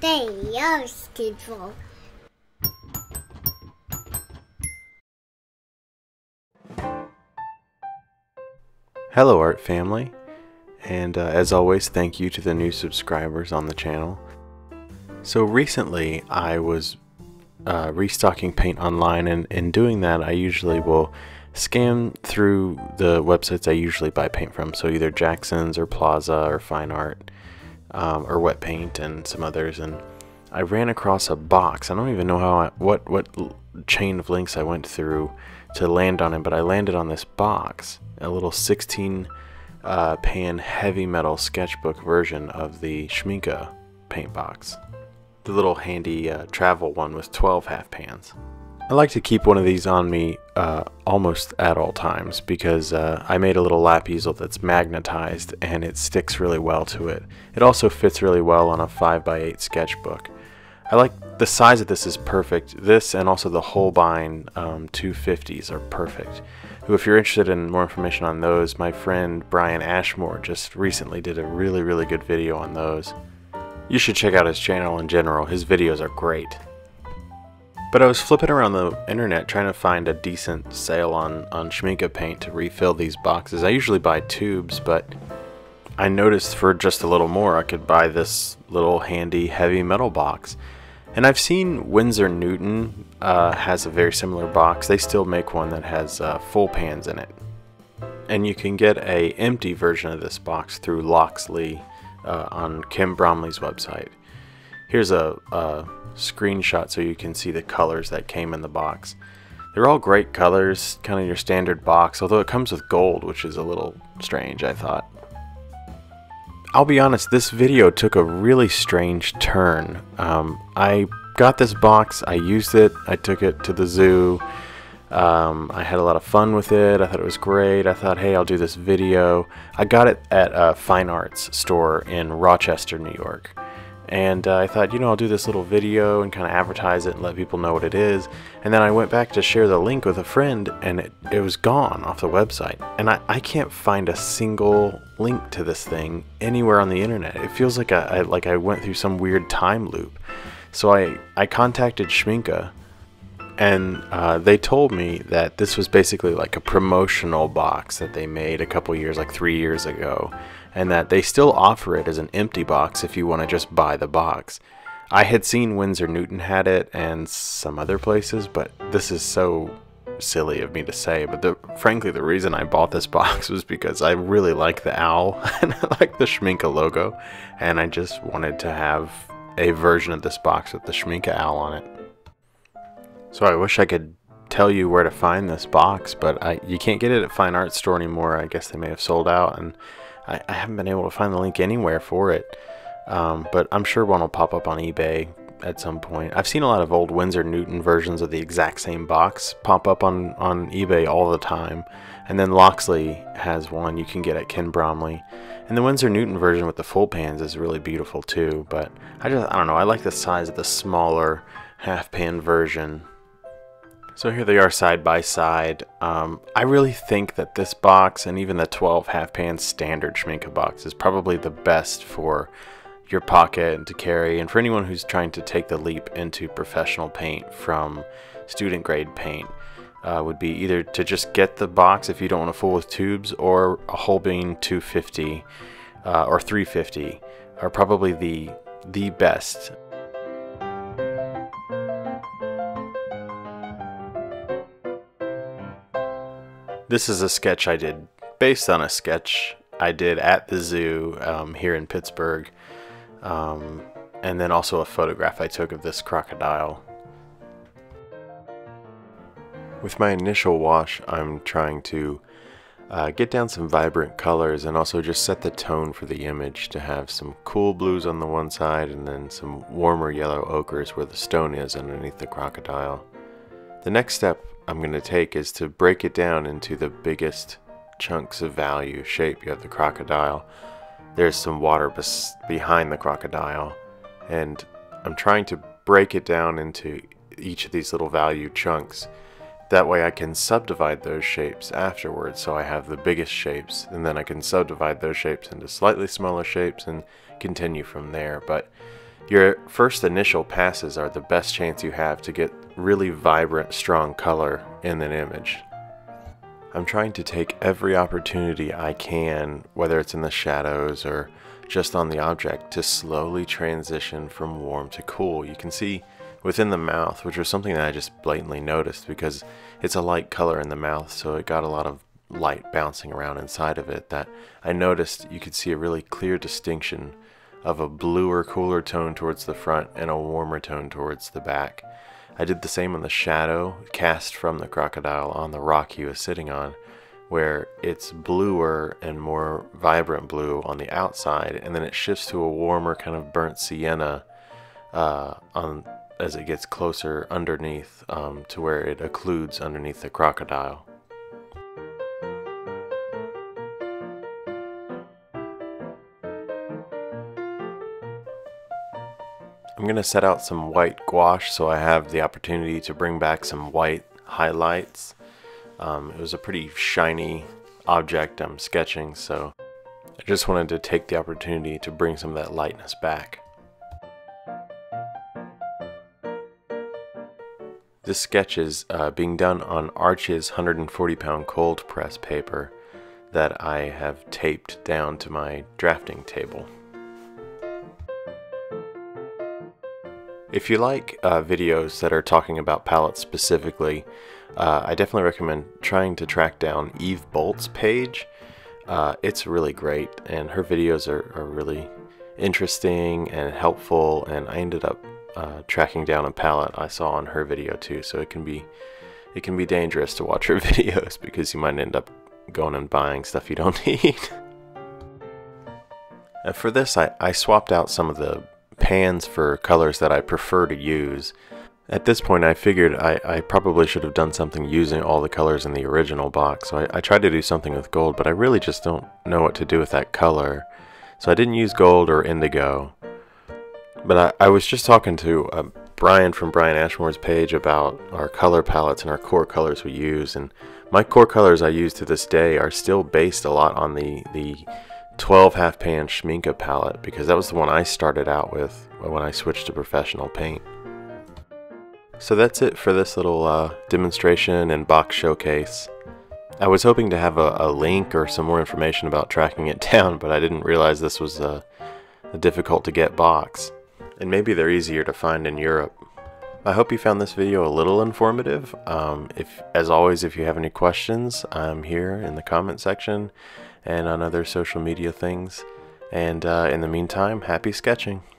They are beautiful. Hello art family, and as always, thank you to the new subscribers on the channel. So recently I was restocking paint online, and in doing that I usually will scan through the websites I usually buy paint from, so either Jackson's or Plaza or Fine Art or Wet Paint and some others, and I ran across a box. I don't even know how what chain of links I went through to land on it, but I landed on this box, a little 16 pan heavy metal sketchbook version of the Schmincke paint box, the little handy travel one with 12 half pans. I like to keep one of these on me almost at all times because I made a little lap easel that's magnetized and it sticks really well to it. It also fits really well on a 5x8 sketchbook. I like the size of this is perfect. This and also the Holbein 250s are perfect. Who, if you're interested in more information on those, my friend Brian Ashmore just recently did a really good video on those. You should check out his channel in general. His videos are great. But I was flipping around the internet trying to find a decent sale on Schmincke paint to refill these boxes. I usually buy tubes, but I noticed for just a little more I could buy this little handy heavy metal box. And I've seen Winsor Newton has a very similar box. They still make one that has full pans in it. And you can get a empty version of this box through Loxley on Kim Bromley's website. Here's a screenshot so you can see the colors that came in the box. They're all great colors, kind of your standard box, although it comes with gold, which is a little strange, I thought. I'll be honest, this video took a really strange turn. I got this box, I used it, I took it to the zoo, I had a lot of fun with it, I thought it was great, I thought, hey, I'll do this video. I got it at a fine arts store in Rochester, New York. And I thought, you know, I'll do this little video and kind of advertise it and let people know what it is. And then I went back to share the link with a friend, and it was gone off the website. And I can't find a single link to this thing anywhere on the internet. It feels like I went through some weird time loop. So I contacted Schmincke, and they told me that this was basically like a promotional box that they made a couple years, like 3 years ago, and that they still offer it as an empty box if you want to just buy the box. I had seen Winsor Newton had it and some other places, but this is so silly of me to say, but frankly the reason I bought this box was because I really like the owl and I like the Schmincke logo, and I just wanted to have a version of this box with the Schmincke owl on it. So I wish I could tell you where to find this box, but you can't get it at Fine Art Store anymore. I guess they may have sold out, and I haven't been able to find the link anywhere for it. But I'm sure one will pop up on eBay at some point. I've seen a lot of old Winsor Newton versions of the exact same box pop up on eBay all the time. And then Loxley has one you can get at Ken Bromley. And the Winsor Newton version with the full pans is really beautiful too. But I don't know, I like the size of the smaller half pan version. So here they are side by side. I really think that this box and even the 12 half pan standard Schmincke box is probably the best for your pocket and to carry, and for anyone who's trying to take the leap into professional paint from student grade paint. Would be either to just get the box if you don't want to fool with tubes, or a Holbein 250 or 350 are probably the best. This is a sketch I did based on a sketch I did at the zoo here in Pittsburgh, and then also a photograph I took of this crocodile. With my initial wash, I'm trying to get down some vibrant colors and also just set the tone for the image to have some cool blues on the one side and then some warmer yellow ochres where the stone is underneath the crocodile. The next step I'm going to take is to break it down into the biggest chunks of value shape. You have the crocodile, there's some water behind the crocodile, and I'm trying to break it down into each of these little value chunks. That way I can subdivide those shapes afterwards, so I have the biggest shapes, and then I can subdivide those shapes into slightly smaller shapes and continue from there. But Your first initial passes are the best chance you have to get really vibrant, strong color in an image. I'm trying to take every opportunity I can, whether it's in the shadows or just on the object, to slowly transition from warm to cool. You can see within the mouth, which was something that I just blatantly noticed because it's a light color in the mouth, so it got a lot of light bouncing around inside of it, that I noticed you could see a really clear distinction of a bluer, cooler tone towards the front and a warmer tone towards the back. I did the same on the shadow cast from the crocodile on the rock he was sitting on, where it's bluer and more vibrant blue on the outside, and then it shifts to a warmer kind of burnt sienna as it gets closer underneath to where it occludes underneath the crocodile. I'm going to set out some white gouache so I have the opportunity to bring back some white highlights. It was a pretty shiny object I'm sketching, so I just wanted to take the opportunity to bring some of that lightness back. This sketch is being done on Arch's 140-pound cold press paper that I have taped down to my drafting table. If you like videos that are talking about palettes specifically, I definitely recommend trying to track down Eve Bolt's page. It's really great, and her videos are really interesting and helpful, and I ended up tracking down a palette I saw on her video too, so it can be dangerous to watch her videos because you might end up going and buying stuff you don't need. For this, I swapped out some of the pans for colors that I prefer to use. At this point I figured I probably should have done something using all the colors in the original box, so I tried to do something with gold, but I really just don't know what to do with that color, so I didn't use gold or indigo. But I was just talking to Brian from Brian Ashmore's page about our color palettes and our core colors we use, and my core colors I use to this day are still based a lot on the 12 half pan Schmincke palette, because that was the one I started out with when I switched to professional paint. So that's it for this little demonstration and box showcase. I was hoping to have a link or some more information about tracking it down, but I didn't realize this was a difficult to get box, and maybe they're easier to find in Europe. I hope you found this video a little informative. As always, if you have any questions, I'm here in the comment section and on other social media things. And in the meantime, happy sketching.